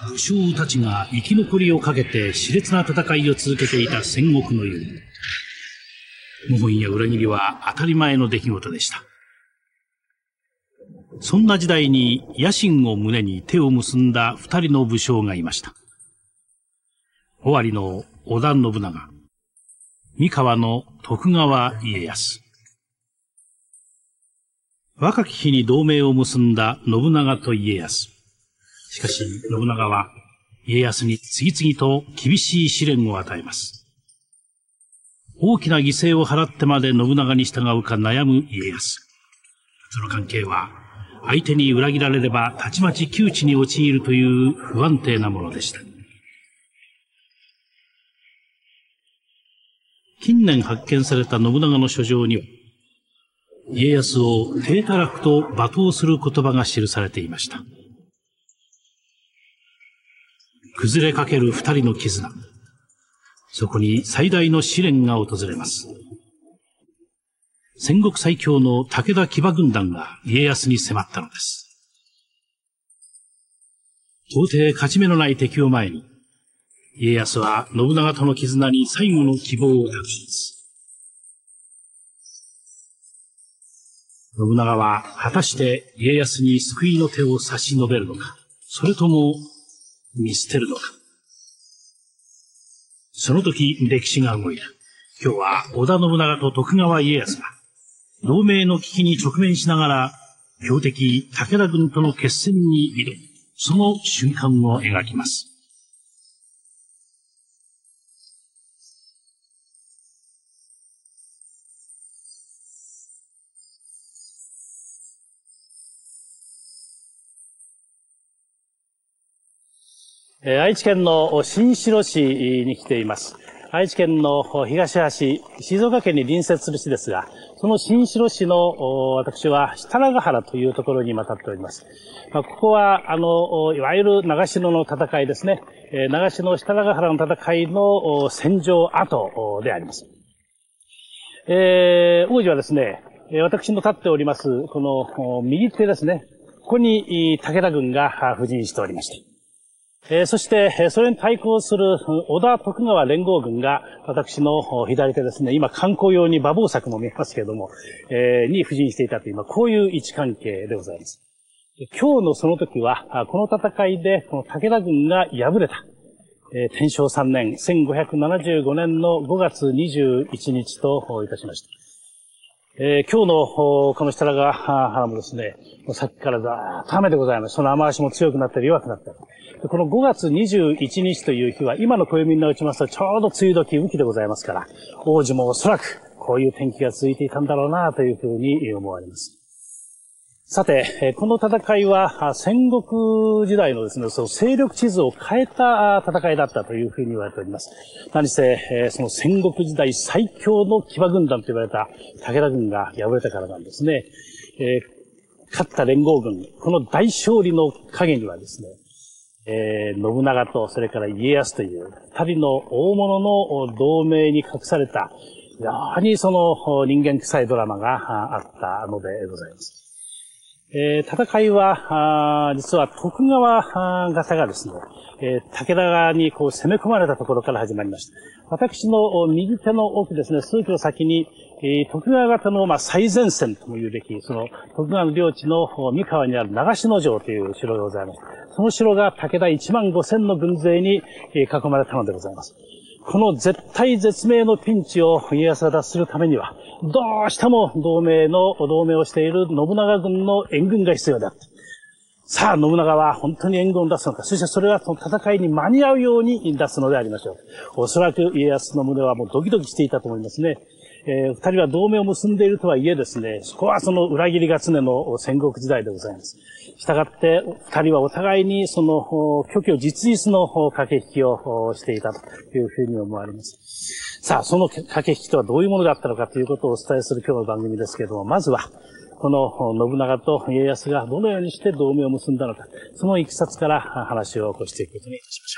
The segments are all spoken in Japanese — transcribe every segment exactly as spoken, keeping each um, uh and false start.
武将たちが生き残りをかけて熾烈な戦いを続けていた戦国の世。謀反や裏切りは当たり前の出来事でした。そんな時代に野心を胸に手を結んだ二人の武将がいました。尾張の織田信長、三河の徳川家康。若き日に同盟を結んだ信長と家康。しかし信長は家康に次々と厳しい試練を与えます。大きな犠牲を払ってまで信長に従うか悩む家康。その関係は相手に裏切られればたちまち窮地に陥るという不安定なものでした。近年発見された信長の書状には、家康を体たらくと罵倒する言葉が記されていました。崩れかける二人の絆。そこに最大の試練が訪れます。戦国最強の武田騎馬軍団が家康に迫ったのです。到底勝ち目のない敵を前に、家康は信長との絆に最後の希望を託します。信長は果たして家康に救いの手を差し伸べるのか、それとも見捨てるのか。その時歴史が動いた。今日は織田信長と徳川家康が同盟の危機に直面しながら強敵武田軍との決戦に挑む、その瞬間を描きます。 愛知県の新城市に来ています。愛知県の東端、静岡県に隣接する市ですが、その新城市の私は設楽原というところに今立っております。ここは、あの、いわゆる長篠の戦いですね。長篠設楽原の戦いの戦場跡であります。えー、王子はですね、私の立っております、この右手ですね。ここに武田軍が布陣しておりました。えー、そして、それに対抗する織田徳川連合軍が、私の左手ですね、今観光用に馬防柵も見えますけれども、えー、に布陣していたという、こういう位置関係でございます。今日のその時は、この戦いで、この武田軍が敗れた、えー、天正さんねん、せんごひゃくななじゅうごねんのごがつにじゅういちにちといたしました。えー、今日のこの設楽原もですね、さっきからざーっと雨でございます。その雨足も強くなったり弱くなったり。このごがつにじゅういちにちという日は、今の暦に打ちますとちょうど梅雨時雨季でございますから、王子もおそらくこういう天気が続いていたんだろうなというふうに思われます。さて、この戦いは戦国時代のですね、その勢力地図を変えた戦いだったというふうに言われております。何せ、その戦国時代最強の騎馬軍団と言われた武田軍が敗れたからなんですね。えー、勝った連合軍、この大勝利の陰にはですね、えー、信長とそれから家康という二人の大物の同盟に隠された、非常にその人間臭いドラマがあったのでございます。えー、戦いは、実は徳川方がですね、えー、武田にこう攻め込まれたところから始まりました。私の右手の奥ですね、数キロ先に、えー、徳川方の、まあ、最前線とも言うべき、その徳川の領地の三河にある長篠城という城でございます。その城が武田いちまんごせんの軍勢に囲まれたのでございます。この絶対絶命のピンチを家康が脱するためには、どうしても同盟の、同盟をしている信長軍の援軍が必要であった。さあ、信長は本当に援軍を出すのか、そしてそれはその戦いに間に合うように出すのでありましょう。おそらく家康の胸はもうドキドキしていたと思いますね。えー、二人は同盟を結んでいるとはいえですね、そこはその裏切りが常の戦国時代でございます。したがって、二人はお互いにその、虚虚実実の駆け引きをしていたというふうに思われます。さあ、その駆け引きとはどういうものだったのかということをお伝えする今日の番組ですけれども、まずは、この信長と家康がどのようにして同盟を結んだのか、そのいきさつから話を起こしていくことにいたしましょ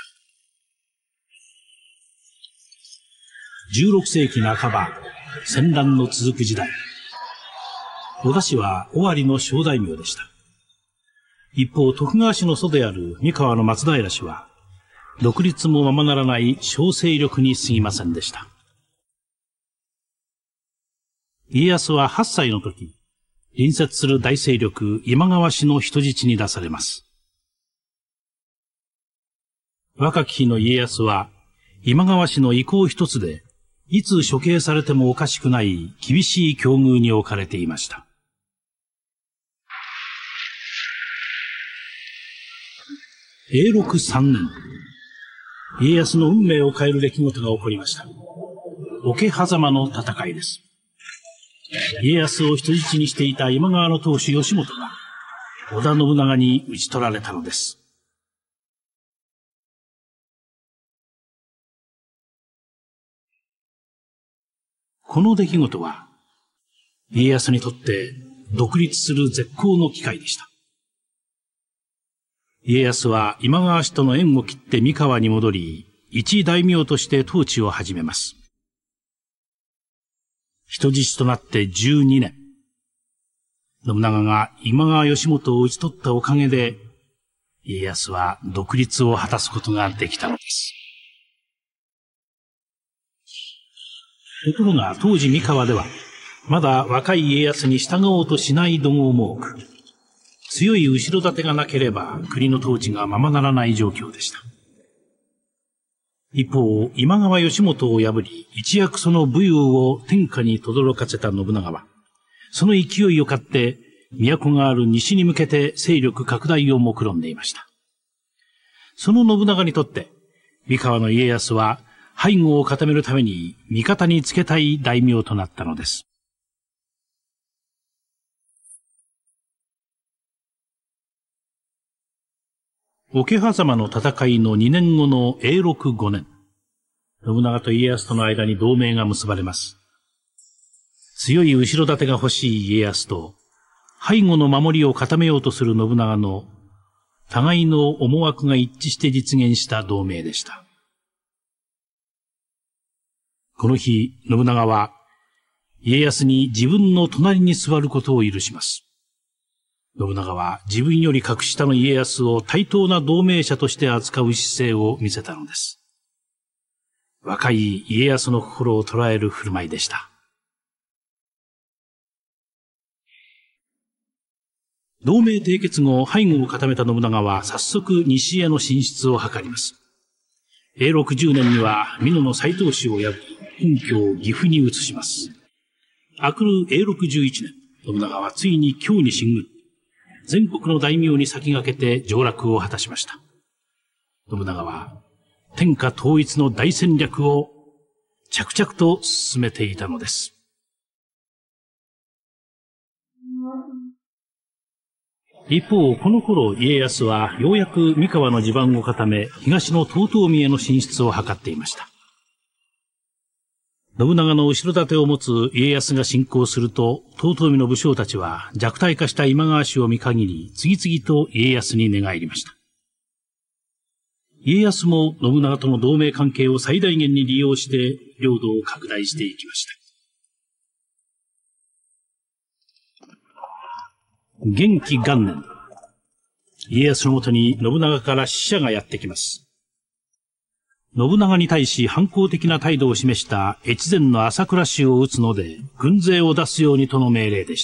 う。じゅうろくせいきなかば、戦乱の続く時代、織田氏は尾張の小大名でした。 一方、徳川氏の祖である三河の松平氏は、独立もままならない小勢力に過ぎませんでした。家康ははっさいの時、隣接する大勢力今川氏の人質に出されます。若き日の家康は、今川氏の意向一つで、いつ処刑されてもおかしくない厳しい境遇に置かれていました。永禄さんねん、家康の運命を変える出来事が起こりました。桶狭間の戦いです。家康を人質にしていた今川の当主義元が、織田信長に討ち取られたのです。この出来事は、家康にとって独立する絶好の機会でした。家康は今川氏との縁を切って三河に戻り、一大名として統治を始めます。人質となってじゅうにねん。信長が今川義元を討ち取ったおかげで、家康は独立を果たすことができたのです。ところが当時三河では、まだ若い家康に従おうとしない怒号も多く、強い後ろ盾がなければ国の統治がままならない状況でした。一方、今川義元を破り、一躍その武勇を天下に轟かせた信長は、その勢いを買って、都がある西に向けて勢力拡大を目論んでいました。その信長にとって、三河の家康は、背後を固めるために味方につけたい大名となったのです。桶狭間の戦いのにねんごの永禄ごねん、信長と家康との間に同盟が結ばれます。強い後ろ盾が欲しい家康と、背後の守りを固めようとする信長の互いの思惑が一致して実現した同盟でした。この日、信長は家康に自分の隣に座ることを許します。信長は自分より格下の家康を対等な同盟者として扱う姿勢を見せたのです。若い家康の心を捉える振る舞いでした。同盟締結後、背後を固めた信長は早速西への進出を図ります。永禄じゅうねんには美濃の斎藤氏を破り、本拠を岐阜に移します。明くる永禄じゅういちねん、信長はついに京に進軍。全国の大名に先駆けて上洛を果たしました。信長は天下統一の大戦略を着々と進めていたのです。一方、この頃家康はようやく三河の地盤を固め、東の遠江への進出を図っていました。信長の後ろ盾を持つ家康が侵攻すると、遠江の武将たちは弱体化した今川氏を見限り、次々と家康に寝返りました。家康も信長との同盟関係を最大限に利用して、領土を拡大していきました。元亀元年、家康のもとに信長から使者がやってきます。信長に対し反抗的な態度を示した越前の朝倉氏を討つので、軍勢を出すようにとの命令でした。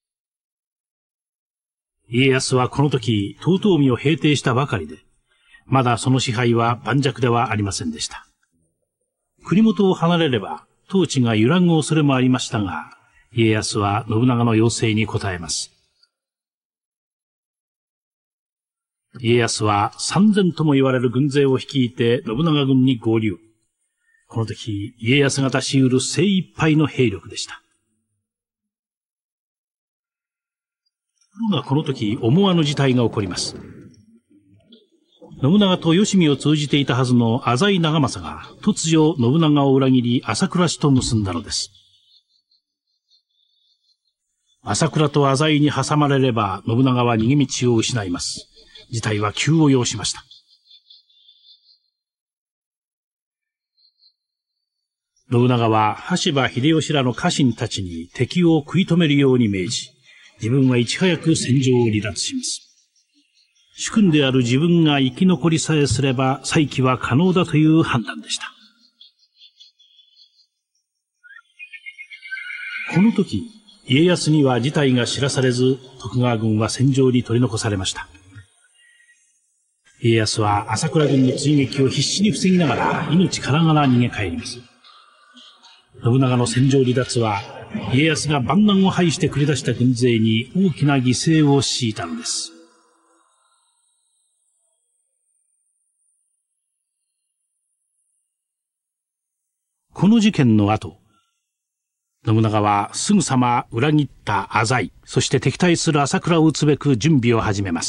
家康はこの時、遠江を平定したばかりで、まだその支配は盤石ではありませんでした。国元を離れれば、統治が揺らぐ恐れもありましたが、家康は信長の要請に応えます。家康は三千とも言われる軍勢を率いて信長軍に合流。この時、家康が出し得る精一杯の兵力でした。ところがこの時、思わぬ事態が起こります。信長とよしみを通じていたはずの浅井長政が突如信長を裏切り朝倉氏と結んだのです。朝倉と浅井に挟まれれば信長は逃げ道を失います。事態は急を要しました。信長は羽柴秀吉らの家臣たちに敵を食い止めるように命じ、自分はいち早く戦場を離脱します。 主君である自分が生き残りさえすれば再起は可能だという判断でした。この時、家康には事態が知らされず、徳川軍は戦場に取り残されました。家康は朝倉軍の追撃を必死に防ぎながら命からがら逃げ帰ります。信長の戦場離脱は家康が万難を排して繰り出した軍勢に大きな犠牲を強いたのです。この事件の後、信長はすぐさま裏切った浅井、そして敵対する朝倉を討つべく準備を始めます。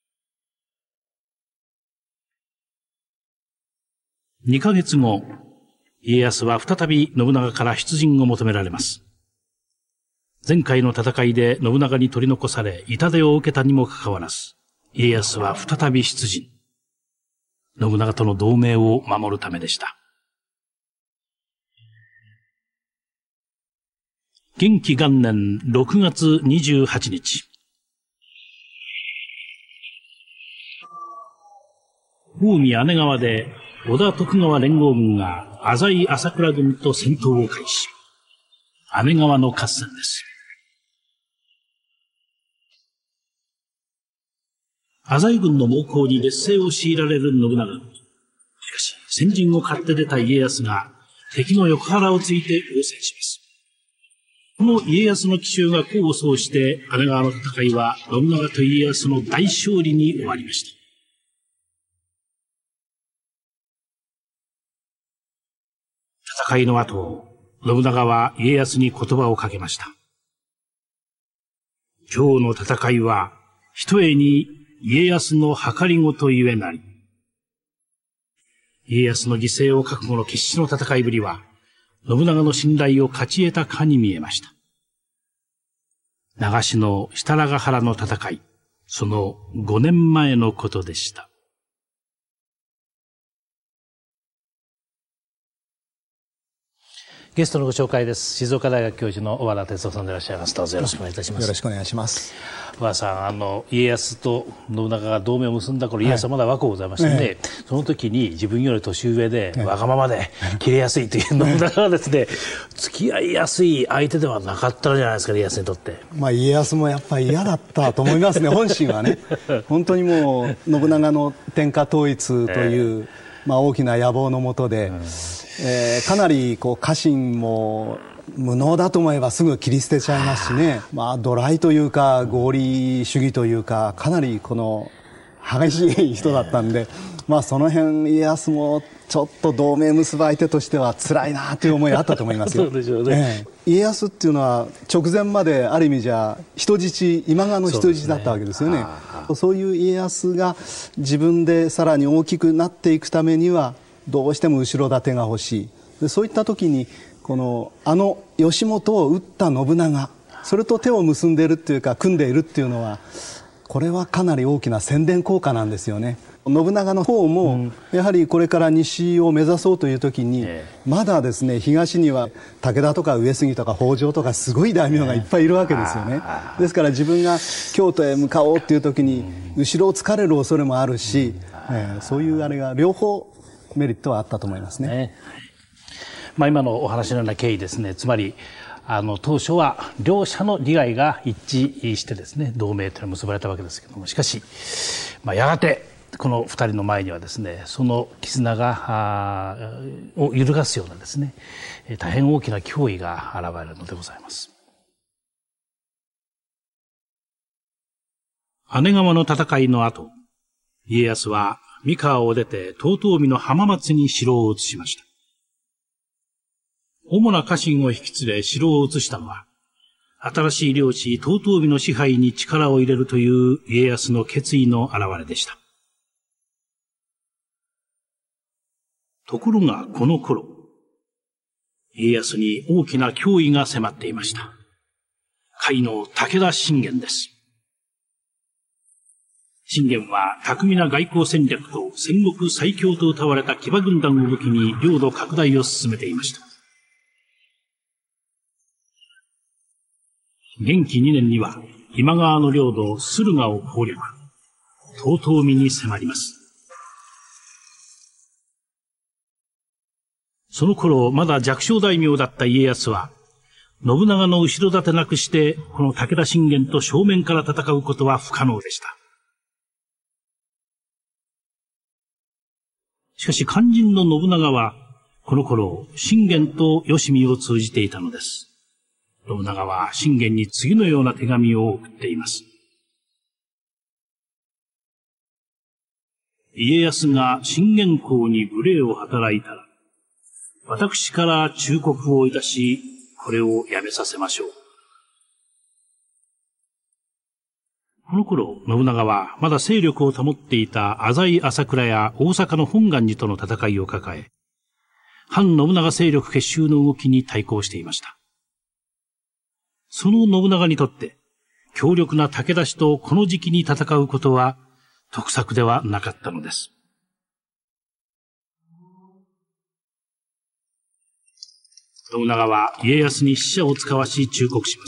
にかげつご、家康は再び信長から出陣を求められます。前回の戦いで信長に取り残され痛手を受けたにもかかわらず、家康は再び出陣。信長との同盟を守るためでした。元亀元年ろくがつにじゅうはちにち。近江姉川で織田徳川連合軍が浅井朝倉軍と戦闘を開始。姉川の合戦です。浅井軍の猛攻に劣勢を強いられる信長。しかし、先陣を買って出た家康が敵の横腹をついて応戦します。この家康の奇襲が功を奏して、姉川の戦いは信長と家康の大勝利に終わりました。戦いの後、信長は家康に言葉をかけました。今日の戦いは、ひとえに家康の計りごとゆえなり。家康の犠牲を覚悟の決死の戦いぶりは、信長の信頼を勝ち得たかに見えました。長篠設楽原の戦い、そのごねんまえのことでした。ゲストのご紹介です。静岡大学教授の小原哲夫さんでいらっしゃいます。どうぞよろしくお願いいたします。 よろしくお願いします。 小原さん、あの家康と信長が同盟を結んだ頃、家康はまだ若くございましたので、はい、その時に自分より年上で、はい、わがままで切れやすいという信長はですね、付き合いやすい相手ではなかったんじゃないですか、家康にとって。 まあ家康もやっぱり嫌だったと思いますね。本心はね、本当にもう信長の天下統一という、えー、まあ大きな野望のもとで。うん、えー、かなりこう家臣も無能だと思えばすぐ切り捨てちゃいますしね、まあ、ドライというか合理主義というかかなりこの激しい人だったんで、まあ、その辺家康もちょっと同盟結ぶ相手としては辛いなという思いがあったと思いますよ。 そうでしょうね、 えー、家康っていうのは直前まである意味じゃ人質、今川の人質だったわけですよね。そう、そういう家康が自分でさらに大きくなっていくためにはどうしても後ろ盾が欲しい。でそういった時にこのあの義元を討った信長、それと手を結んでいるっていうか組んでいるっていうのは、これはかなり大きな宣伝効果なんですよね。信長の方もやはりこれから西を目指そうという時に、まだですね東には武田とか上杉とか北条とかすごい大名がいっぱいいるわけですよね。ですから自分が京都へ向かおうっていう時に後ろを突かれる恐れもあるし、えー、そういうあれが両方メリットはあったと思いますね。ね、 まあ、今のお話のような経緯ですね、つまりあの当初は両者の利害が一致してですね同盟というのが結ばれたわけですけども、しかし、まあ、やがてこの二人の前にはですねその絆がを揺るがすようなですね大変大きな脅威が現れるのでございます。姉川の戦いの後、家康は三河を出て遠江の浜松に城を移しました。主な家臣を引き連れ城を移したのは、新しい領地遠江の支配に力を入れるという家康の決意の表れでした。ところがこの頃、家康に大きな脅威が迫っていました。甲斐の武田信玄です。信玄は巧みな外交戦略と戦国最強と謳われた騎馬軍団を武器に領土拡大を進めていました。元亀にねんには今川の領土駿河を攻略。 遠江に迫ります。その頃まだ弱小大名だった家康は、信長の後ろ盾なくしてこの武田信玄と正面から戦うことは不可能でした。しかし肝心の信長はこの頃信玄と吉見を通じていたのです。信長は信玄に次のような手紙を送っています。家康が信玄公に無礼を働いたら、私から忠告をいたし、これをやめさせましょう。この頃、信長はまだ勢力を保っていた浅井朝倉や大阪の本願寺との戦いを抱え、反信長勢力結集の動きに対抗していました。その信長にとって、強力な武田氏とこの時期に戦うことは得策ではなかったのです。信長は家康に使者を使わし忠告します。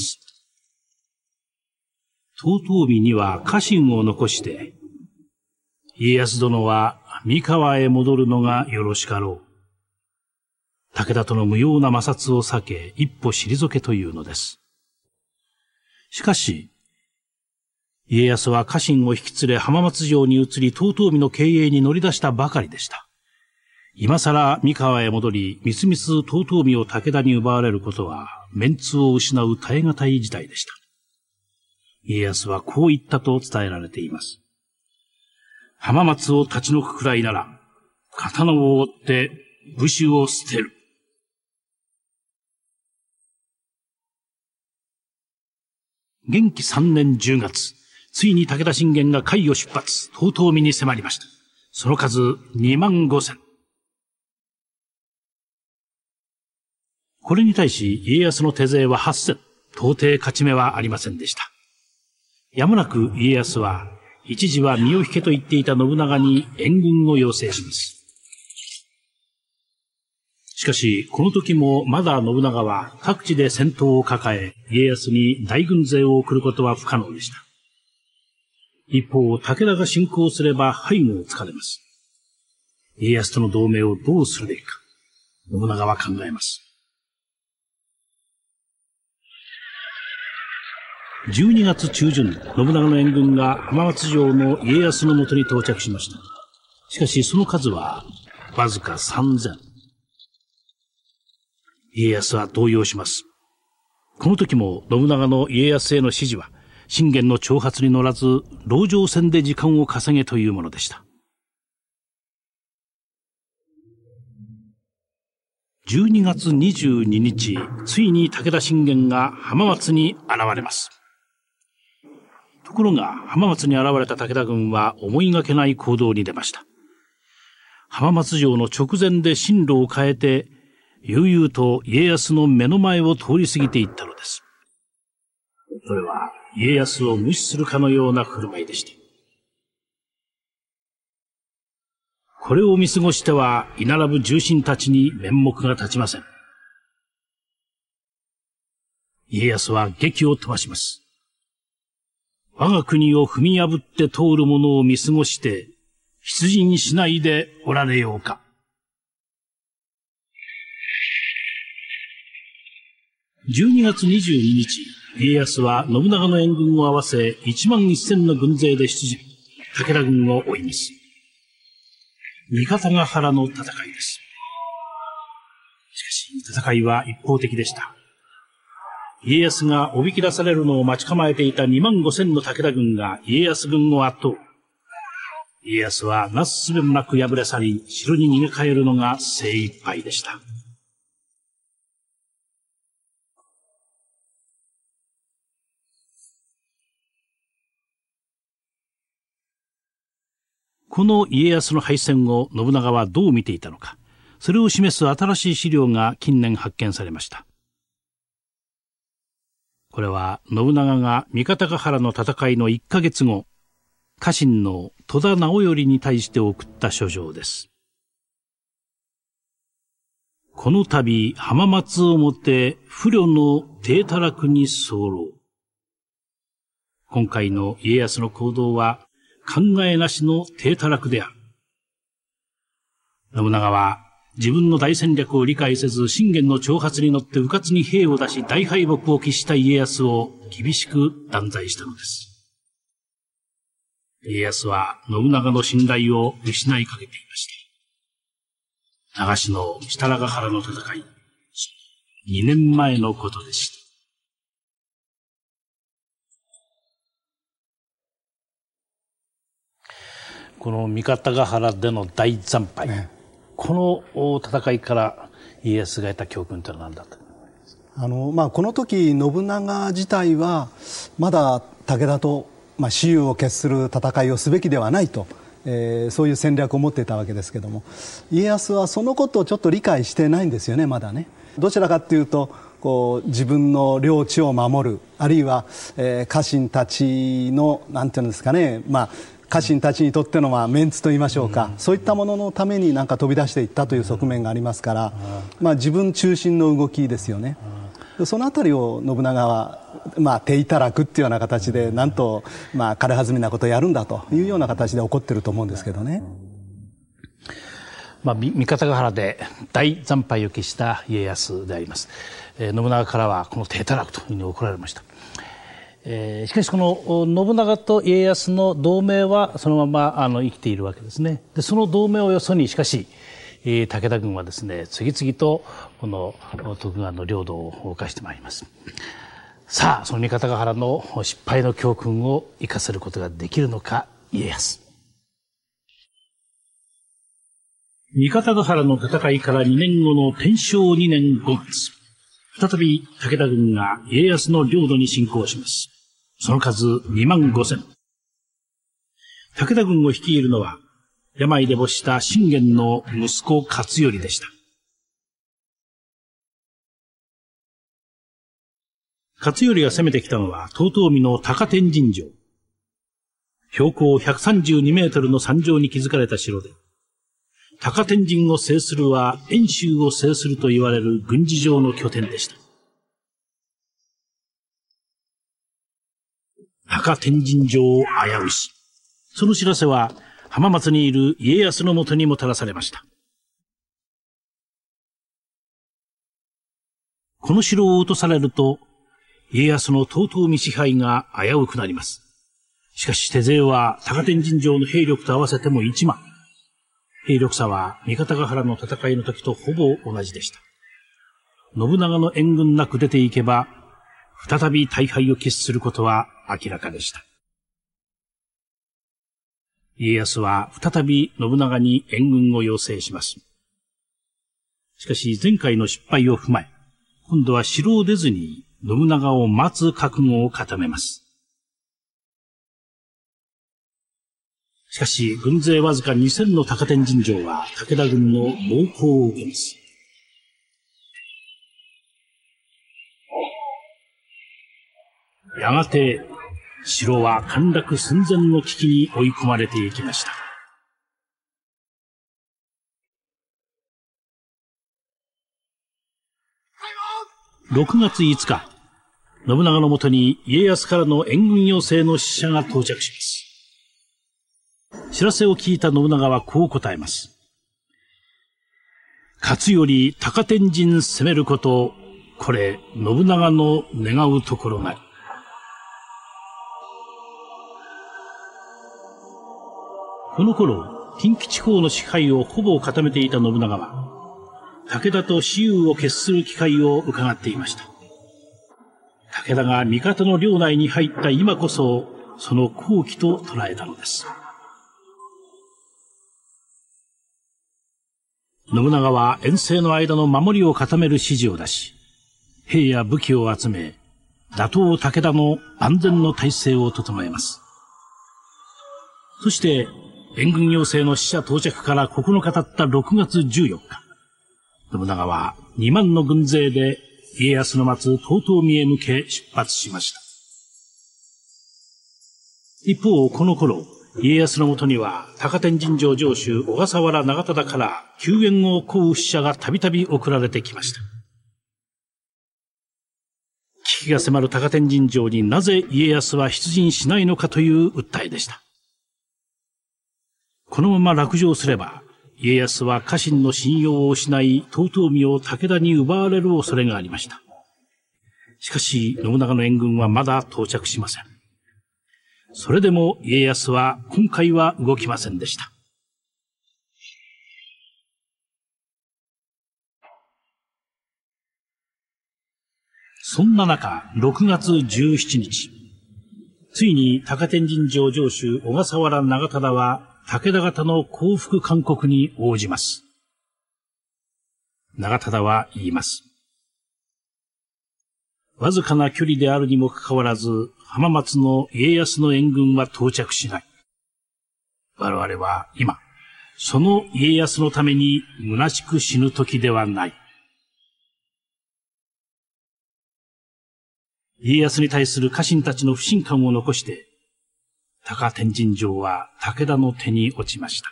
遠江には家臣を残して、家康殿は三河へ戻るのがよろしかろう。武田との無用な摩擦を避け、一歩退けというのです。しかし、家康は家臣を引き連れ浜松城に移り遠江の経営に乗り出したばかりでした。今更三河へ戻り、みすみす遠江を武田に奪われることは、メンツを失う耐え難い事態でした。家康はこう言ったと伝えられています。浜松を立ち退くくらいなら、刀を折って武士を捨てる。元亀三年十月、ついに武田信玄が甲斐を出発、遠江に迫りました。その数二万五千。これに対し家康の手勢は八千、到底勝ち目はありませんでした。やもなく家康は、一時は身を引けと言っていた信長に援軍を要請します。しかし、この時もまだ信長は各地で戦闘を抱え、家康に大軍勢を送ることは不可能でした。一方、武田が侵攻すれば背後を突かれます。家康との同盟をどうするべきか、信長は考えます。じゅうにがつ中旬、信長の援軍が浜松城の家康のもとに到着しました。しかしその数はわずか三千。家康は動揺します。この時も信長の家康への指示は、信玄の挑発に乗らず、籠城戦で時間を稼げというものでした。じゅうにがつにじゅうににち、ついに武田信玄が浜松に現れます。ところが浜松に現れた武田軍は思いがけない行動に出ました。浜松城の直前で進路を変えて、悠々と家康の目の前を通り過ぎていったのです。それは家康を無視するかのような振る舞いでした。これを見過ごしては居並ぶ重臣たちに面目が立ちません。家康は檄を飛ばします。我が国を踏み破って通る者を見過ごして、出陣しないでおられようか。じゅうにがつにじゅうににち、家康は信長の援軍を合わせ一万一千の軍勢で出陣、武田軍を追います。三方ヶ原の戦いです。しかし、戦いは一方的でした。家康がおびき出されるのを待ち構えていた二万五千の武田軍が家康軍を圧倒。家康はなすすべもなく敗れ去り、城に逃げ帰るのが精一杯でした。この家康の敗戦を信長はどう見ていたのか、それを示す新しい資料が近年発見されました。これは信長が三方ヶ原の戦いのいっかげつご、家臣の戸田直頼に対して送った書状です。この度浜松をもて不慮の低たらくに候。今回の家康の行動は考えなしの体たらくである。信長は自分の大戦略を理解せず信玄の挑発に乗って迂闊に兵を出し大敗北を喫した家康を厳しく断罪したのです。家康は信長の信頼を失いかけていました。長篠設楽原の戦い、にねんまえのことでした。 この三方ヶ原での大惨敗、ね、この戦いから家康が得た教訓というのは何だった？ あの、まあ、この時信長自体はまだ武田と、まあ、雌雄を決する戦いをすべきではないと、えー、そういう戦略を持っていたわけですけども、家康はそのことをちょっと理解してないんですよね、まだね。どちらかというとこう自分の領地を守る、あるいは、えー、家臣たちのなんていうんですかね、まあ家臣たちにとってのまあメンツといいましょうか、うん、そういったもののためになんか飛び出していったという側面がありますから、うん、まあ、自分中心の動きですよね、うん、そのあたりを信長は、まあ、手いたらくっていうような形でなんと、まあ、軽はずみなことをやるんだというような形で怒ってると思うんですけどね。 まあ、三方ヶ原で大惨敗を喫した家康であります。えー、信長からはこの手いたらくというふうに怒られました。えー、しかしこの信長と家康の同盟はそのままあの生きているわけですね。でその同盟をよそにしかし、えー、武田軍はですね次々とこの徳川の領土を侵してまいります。さあその三方ヶ原の失敗の教訓を生かせることができるのか家康。 三方ヶ原の戦いからにねんごの天正にねんごがつ、再び武田軍が家康の領土に侵攻します。その数にまんごせん。武田軍を率いるのは、病で没した信玄の息子勝頼でした。勝頼が攻めてきたのは、遠江の高天神城。標高ひゃくさんじゅうにメートルの山上に築かれた城で、高天神を制するは遠州を制すると言われる軍事上の拠点でした。高天神城を危うし、その知らせは浜松にいる家康のもとにもたらされました。この城を落とされると、家康の遠江支配が危うくなります。しかし手勢は高天神城の兵力と合わせてもいちまん。兵力差は三方ヶ原の戦いの時とほぼ同じでした。信長の援軍なく出ていけば、再び大敗を喫することは明らかでした。家康は再び信長に援軍を要請します。しかし前回の失敗を踏まえ、今度は城を出ずに信長を待つ覚悟を固めます。しかし、軍勢わずかにせんの高天神城は武田軍の猛攻を受けます。やがて、城は陥落寸前の危機に追い込まれていきました。ろくがついつか、信長のもとに家康からの援軍要請の使者が到着します。知らせを聞いた信長はこう答えます。勝頼高天神攻めること、これ信長の願うところなり。この頃、近畿地方の支配をほぼ固めていた信長は、武田と雌雄を決する機会を伺っていました。武田が味方の領内に入った今こそ、その好機と捉えたのです。信長は遠征の間の守りを固める指示を出し、兵や武器を集め、打倒武田の万全の態勢を整えます。そして、援軍要請の使者到着からここのか経ったろくがつじゅうよっか、信長はにまんの軍勢で家康の待つ遠江へ向け出発しました。一方、この頃、家康のもとには高天神城城主小笠原長忠から救援を請う使者がたびたび送られてきました。危機が迫る高天神城になぜ家康は出陣しないのかという訴えでした。 このまま落城すれば、家康は家臣の信用を失い、遠江を武田に奪われる恐れがありました。しかし、信長の援軍はまだ到着しません。それでも家康は今回は動きませんでした。そんな中、ろくがつじゅうしちにち、ついに高天神城城主小笠原長忠は武田方の降伏勧告に応じます。長忠は言います。わずかな距離であるにもかかわらず、浜松の家康の援軍は到着しない。我々は今、その家康のために虚しく死ぬ時ではない。家康に対する家臣たちの不信感を残して、高天神城は武田の手に落ちました。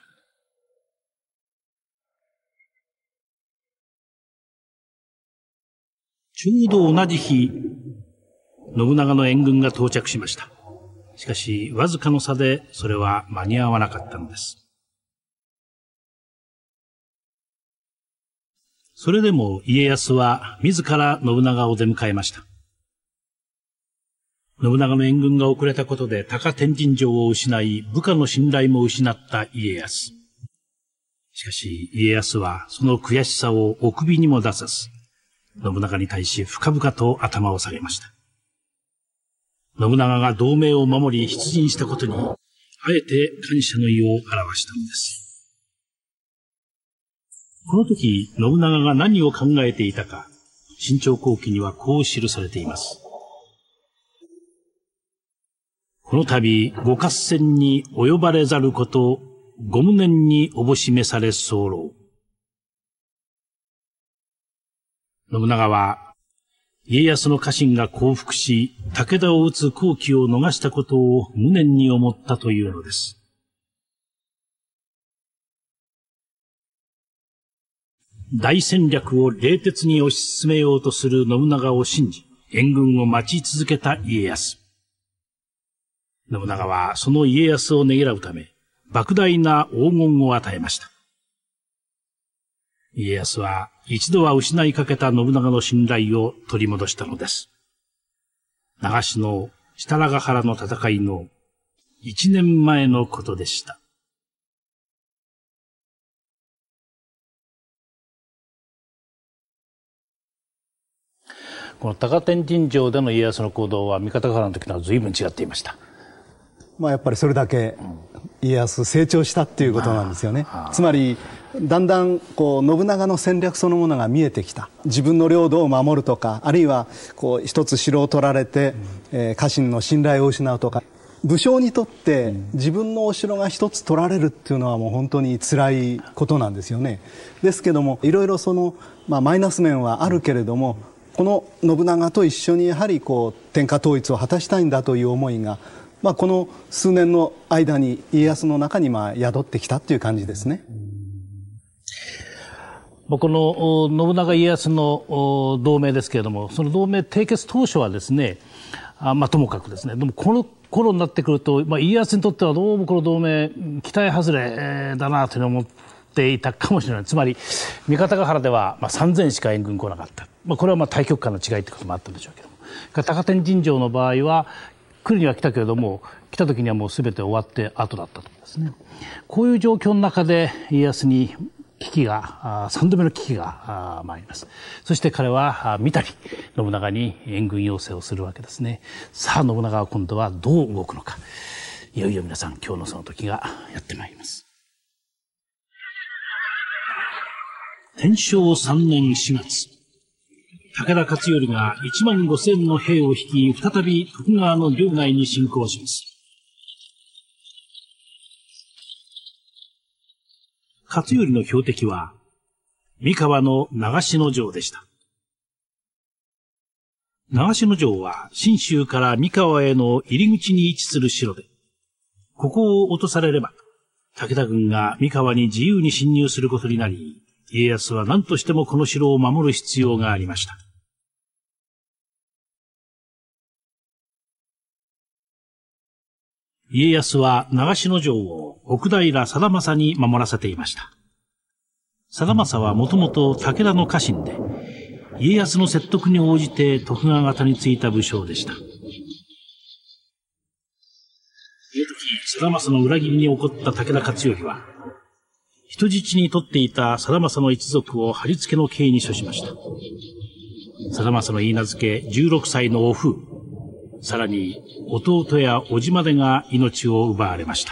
ちょうど同じ日、信長の援軍が到着しました。しかし、わずかの差でそれは間に合わなかったのです。それでも家康は自ら信長を出迎えました。信長の援軍が遅れたことで高天神城を失い、部下の信頼も失った家康。しかし家康はその悔しさをお首にも出さず、信長に対し深々と頭を下げました。信長が同盟を守り出陣したことに、あえて感謝の意を表したのです。この時、信長が何を考えていたか、新朝後期にはこう記されています。この度、ご合戦に及ばれざること、ご無念におぼしめされ候。信長は、家康の家臣が降伏し、武田を討つ好機を逃したことを無念に思ったというのです。大戦略を冷徹に推し進めようとする信長を信じ、援軍を待ち続けた家康。信長はその家康をねぎらうため、莫大な黄金を与えました。家康は一度は失いかけた信長の信頼を取り戻したのです。長篠設楽原の戦いの一年前のことでした。この高天神城での家康の行動は三方ヶ原の時とは随分違っていました。 まあやっぱりそれだけ家康成長したっていうことなんですよね。つまりだんだんこう信長の戦略そのものが見えてきた。自分の領土を守るとか、あるいはこう一つ城を取られて、うんえー、家臣の信頼を失うとか、武将にとって自分のお城が一つ取られるっていうのはもう本当に辛いことなんですよね。ですけどもいろいろその、まあ、マイナス面はあるけれども、この信長と一緒にやはりこう天下統一を果たしたいんだという思いが、まあ、この数年の間に家康の中にまあ宿ってきたっていう感じですね。 この信長家康の同盟ですけれども、その同盟締結当初はですね、あまあともかくですね、でもこの頃になってくると、まあ、家康にとってはどうもこの同盟期待外れだなというのを思っていたかもしれない。つまり三方ヶ原ではまあさんぜんしか援軍来なかった、まあ、これはまあ大局観の違いということもあったんでしょうけども、高天神城の場合は来るには来たけれども、来た時にはもう全て終わって後だったとですね。こういう状況の中で家康に危機が、三度目の危機が参ります。そして彼は三度信長に援軍要請をするわけですね。さあ信長は今度はどう動くのか。いよいよ皆さん今日のその時がやってまいります。天正三年四月、武田勝頼が一万五千の兵を率い、再び徳川の領内に侵攻します。勝頼の標的は、三河の長篠城でした。長篠城は、信州から三河への入り口に位置する城で、ここを落とされれば、武田軍が三河に自由に侵入することになり、家康は何としてもこの城を守る必要がありました。 家康は長篠城を奥平貞政に守らせていました。貞政はもともと武田の家臣で、家康の説得に応じて徳川方についた武将でした。この時、貞政の裏切りに怒った武田勝頼は、人質に取っていた貞政の一族を貼り付けの刑に処しました。貞政の言い名付けじゅうろくさいのおふう、さらに弟や叔父までが命を奪われました。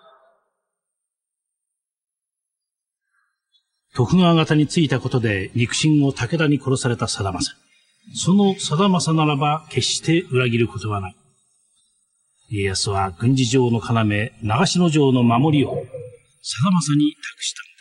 徳川方についたことで肉親を武田に殺された貞政。その貞政ならば決して裏切ることはない。家康は軍事上の要、長篠城の守りを貞政に託したのです。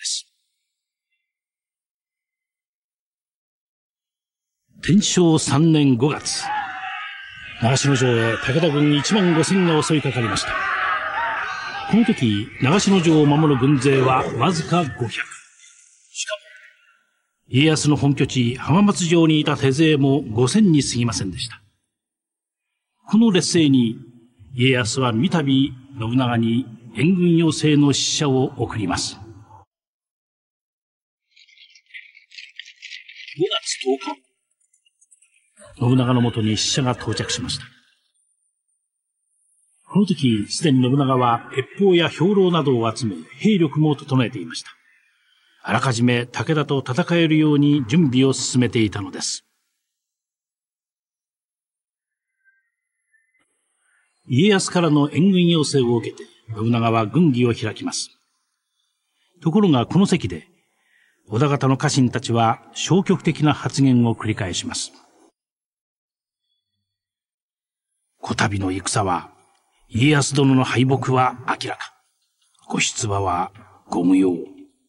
天正さんねんごがつ、長篠城へ武田軍いちまんごせんが襲いかかりました。この時、長篠城を守る軍勢はわずかごひゃく。しかも、家康の本拠地浜松城にいた手勢もごせんに過ぎませんでした。この劣勢に、家康は三度信長に援軍要請の使者を送ります。ごがつとおか、信長のもとに使者が到着しました。この時、すでに信長は鉄砲や兵糧などを集め、兵力も整えていました。あらかじめ武田と戦えるように準備を進めていたのです。家康からの援軍要請を受けて、信長は軍議を開きます。ところがこの席で、織田方の家臣たちは消極的な発言を繰り返します。こたびの戦は、家康殿の敗北は明らか。ご出馬はご無用。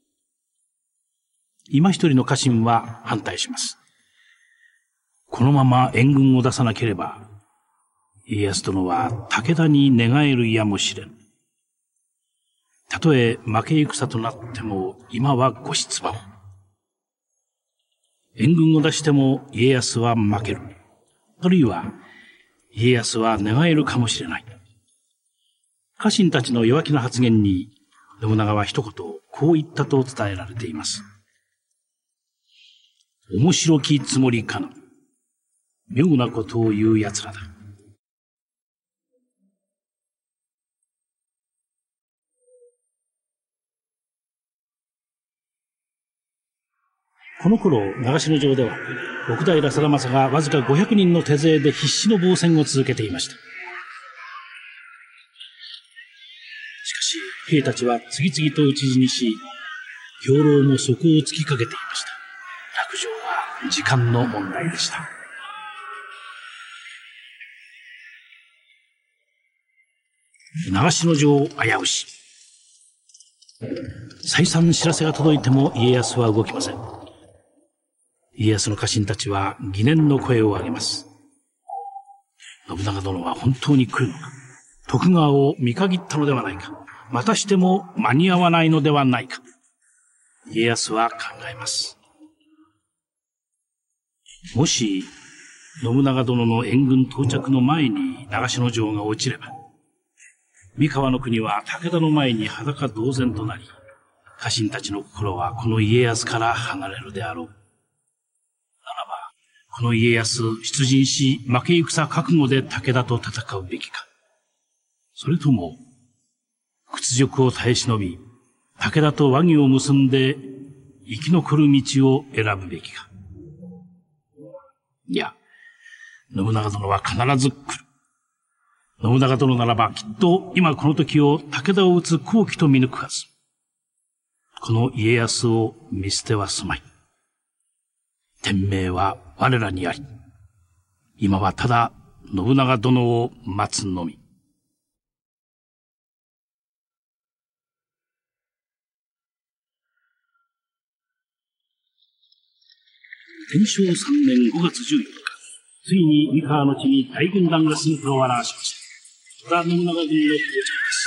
今一人の家臣は反対します。このまま援軍を出さなければ、家康殿は武田に寝返るやもしれん。たとえ負け戦となっても今はご出馬を。援軍を出しても家康は負ける。あるいは家康は寝返るかもしれない。家臣たちの弱気な発言に信長は一言こう言ったと伝えられています。面白きつもりかな。妙なことを言う奴らだ。この頃、長篠城では、奥平貞政がわずかごひゃくにんの手勢で必死の防戦を続けていました。しかし、兵たちは次々と討ち死にし、兵糧も底をつきかけていました。落城は時間の問題でした。長篠城危うし。再三知らせが届いても家康は動きません。家康の家臣たちは疑念の声を上げます。信長殿は本当に来るのか。徳川を見限ったのではないか。またしても間に合わないのではないか。家康は考えます。もし信長殿の援軍到着の前に長篠城が落ちれば、三河の国は武田の前に裸同然となり、家臣たちの心はこの家康から離れるであろう。この家康、出陣し、負け戦覚悟で武田と戦うべきか。それとも、屈辱を耐え忍び、武田と和議を結んで、生き残る道を選ぶべきか。いや、信長殿は必ず来る。信長殿ならば、きっと今この時を武田を討つ好機と見抜くはず。この家康を見捨てはすまい。天命は我らにあり、今はただ信長殿を待つのみ。天正さんねんごがつじゅうよっか、ついに三河の地に大軍団が姿を現しました。織田信長軍の到着です。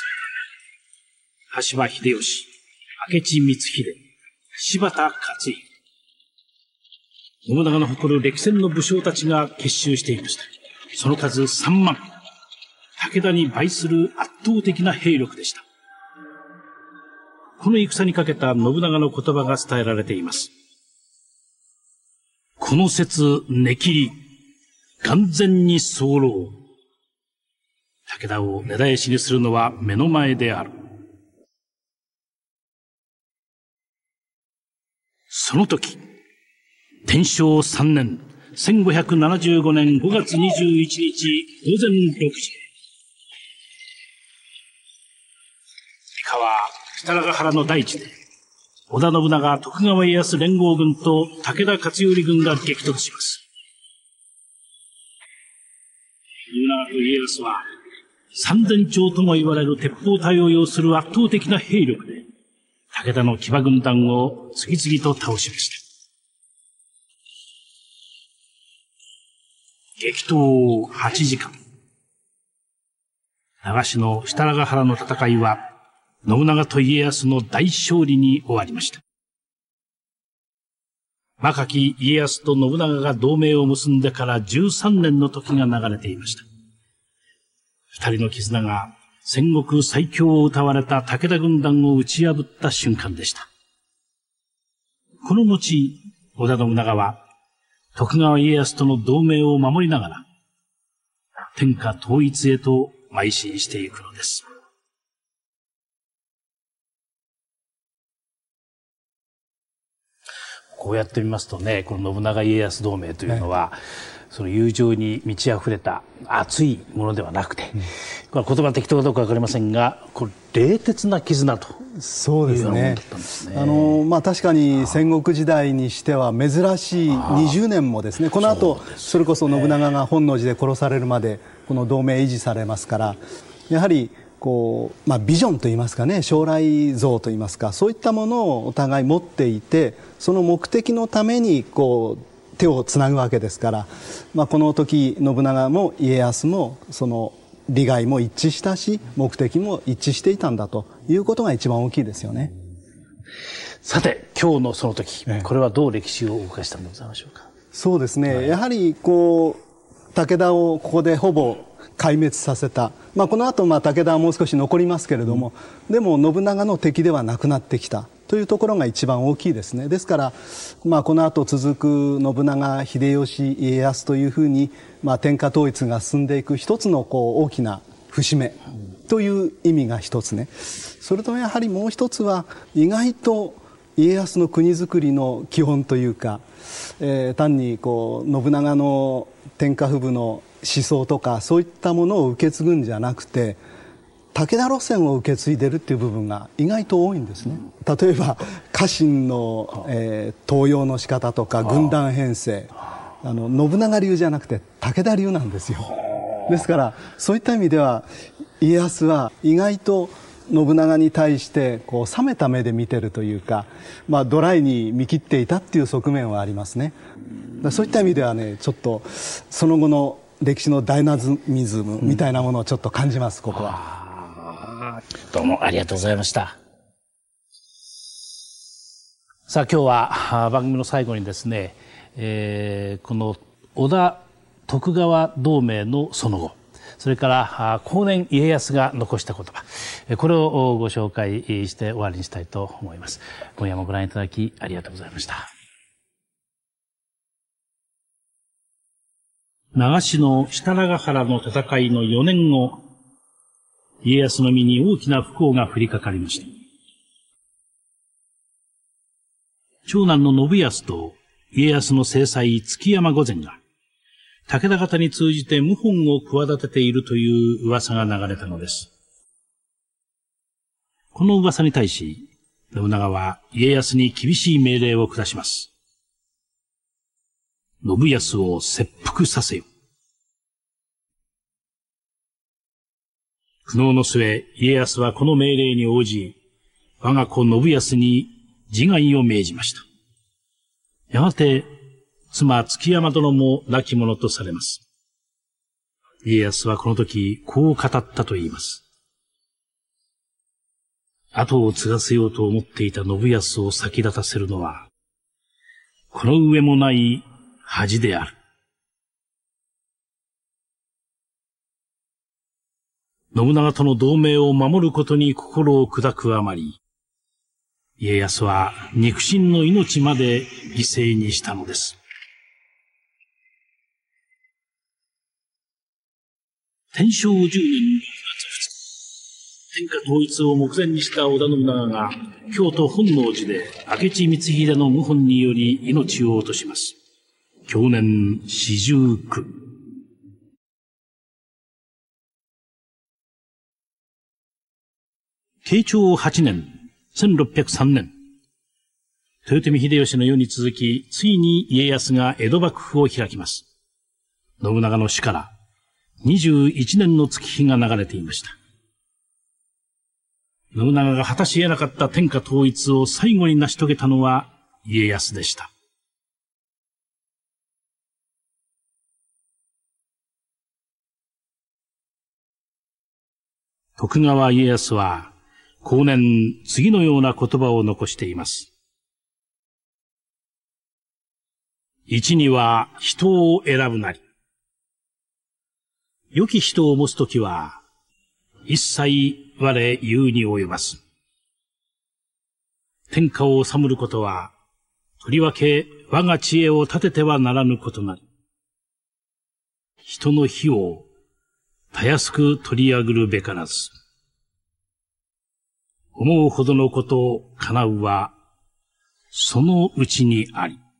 羽柴秀吉、明智光秀、柴田勝家。信長の誇る歴戦の武将たちが結集していました。その数さんまん。 武田に倍する圧倒的な兵力でした。この戦にかけた信長の言葉が伝えられています。この節根切り、眼前に候。武田を根絶やしにするのは目の前である。その時、天正三年、千五百七十五年五月二十一日午前六時。三河北長原の大地で、織田信長徳川家康連合軍と武田勝頼軍が激突します。信長と家康は、三千丁とも言われる鉄砲隊を要する圧倒的な兵力で、武田の騎馬軍団を次々と倒しました。激闘はちじかん。長篠設楽原の戦いは、信長と家康の大勝利に終わりました。若き家康と信長が同盟を結んでからじゅうさんねんの時が流れていました。二人の絆が戦国最強を謳われた武田軍団を打ち破った瞬間でした。この後、織田信長は徳川家康との同盟を守りながら、天下統一へと邁進していくのです。こうやってみますとね、この信長家康同盟というのは、はい、その友情に満ち溢れた熱いものではなくて、うん、これ言葉的かどうかわかりませんが、これ冷徹な絆とそうですね。あのまあ確かに戦国時代にしては珍しいにじゅうねんもですね。この後 そ, それこそ信長が本能寺で殺されるまでこの同盟維持されますから、やはりこう、まあ、ビジョンといいますかね、将来像といいますか、そういったものをお互い持っていて、その目的のためにこう手をつなぐわけですから、まあ、この時信長も家康もその利害も一致したし、目的も一致していたんだということが一番大きいですよね。 さて、今日のその時、これはどう歴史を動かしたんでございましょうか。 そうですね、はい、やはりこう武田をここでほぼ壊滅させた、まあ、この後まあ武田はもう少し残りますけれども、うん、でも信長の敵ではなくなってきたというところが一番大きいですね。ですから、まあ、この後続く信長、秀吉、家康というふうに、まあ、天下統一が進んでいく一つのこう大きな節目という意味が一つね。それとやはりもう一つは意外と家康の国づくりの基本というか、えー、単にこう信長の天下布武の思想とかそういったものを受け継ぐんじゃなくて、武田路線を受け継いでるっていう部分が意外と多いんですね。例えば家臣の、えー、登用の仕方とか軍団編成、あの信長流じゃなくて武田流なんですよ。ですからそういった意味では家康は意外と信長に対してこう冷めた目で見てるというか、まあ、ドライに見切っていたっていう側面はありますね。そういった意味ではね、ちょっとその後の歴史のダイナミズムみたいなものをちょっと感じます、ここは。 どうもありがとうございました。さあ今日は番組の最後にですね、えー、この織田徳川同盟のその後、それから後年家康が残した言葉、これをご紹介して終わりにしたいと思います。今夜もご覧いただきありがとうございました。長篠設楽原の戦いのよねんご、家康の身に大きな不幸が降りかかりました。長男の信康と家康の正妻築山御前が武田方に通じて謀反を企てているという噂が流れたのです。この噂に対し信長は家康に厳しい命令を下します。信康を切腹させよ。苦悩の末、家康はこの命令に応じ、我が子信康に自害を命じました。やがて、妻築山殿も亡き者とされます。家康はこの時、こう語ったと言います。後を継がせようと思っていた信康を先立たせるのは、この上もない恥である。 信長との同盟を守ることに心を砕くあまり、家康は肉親の命まで犠牲にしたのです。天正じゅうねんろくがつふつか、天下統一を目前にした織田信長が京都本能寺で明智光秀の謀反により命を落とします。享年四十九。慶長八年、千六百三年、豊臣秀吉の世に続き、ついに家康が江戸幕府を開きます。信長の死からにじゅういちねんの月日が流れていました。信長が果たし得なかった天下統一を最後に成し遂げたのは家康でした。徳川家康は後年次のような言葉を残しています。一には人を選ぶなり。良き人を持つときは一切我言うに及ばず。天下を治むることはとりわけ我が知恵を立ててはならぬことなり。人の非をたやすく取り上ぐるべからず。思うほどのことを叶うはそのうちにあり。